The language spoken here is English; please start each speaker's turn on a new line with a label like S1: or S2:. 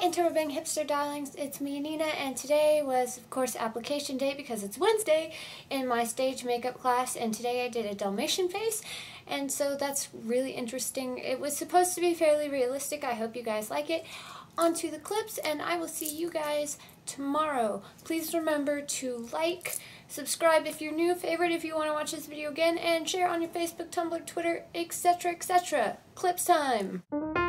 S1: Interwebbing Hipster Darlings, it's me Nina, and today was of course application day because it's Wednesday in my stage makeup class, and today I did a Dalmatian face, and so that's really interesting. It was supposed to be fairly realistic. I hope you guys like it. On to the clips, and I will see you guys tomorrow. Please remember to like, subscribe if you're new, favorite if you want to watch this video again, and share on your Facebook, Tumblr, Twitter, etc., etc. Clips time!